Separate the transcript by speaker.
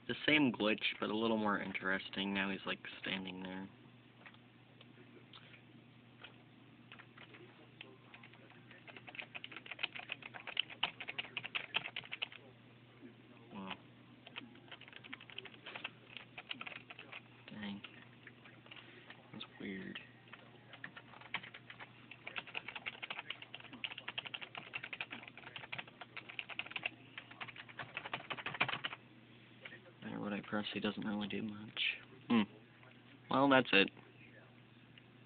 Speaker 1: The same glitch, but a little more interesting. Now he's like standing there. Wow. Dang. That's weird. What I press, he doesn't really do much. Well, that's it.